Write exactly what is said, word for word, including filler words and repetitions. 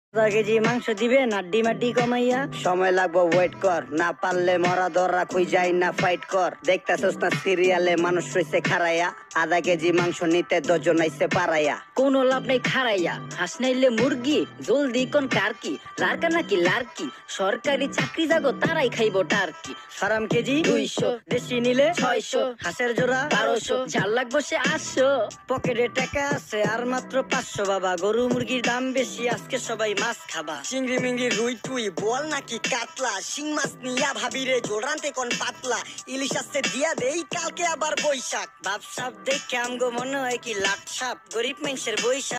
আধা কেজি মাংস দিবে না ডিমাটি কমাইয়া সময় লাগবো ওয়েট কর, না পারলে মরা ধরা খুই যাই না ফাইট কর। দেখতাছস না সিরিয়ালে মানুষ রইছে খারাইয়া, আধা কেজি মাংস নিতে দশজন আইছে পারাইয়া। কোনো লাভ নাই খারাইয়া, হাঁস নাইলে মুরগি জলদি কোন কার কি লারকা নাকি লারকি সরকারি চাকরি যাগো তারাই খাইবো টার্কি। ফার্ম কেজি দুইশো, দেশি নিলে ছয়শো, হাঁসের জোড়া বারোশো, ঝাল লাগবো সে আটশো। পকেটে টাকা আছে আর মাত্র পাঁচশো বাবা, গরু মুরগির দাম বেশি আজকে সবাই মাছ খাবা। চিংড়ি মিংড়ি রুই টুই বল নাকি কাতলা, শিং মাছ নিয়া ভাবিরে জোড়ান্তে কোন পাতলা, ইলিশ আসতে দিয়া দেই কালকে আবার বৈশাখ। ভাবসাব দেখে আমগো মনে হয় কি লাট সাপ, গরিব মানুষের বৈশাখ।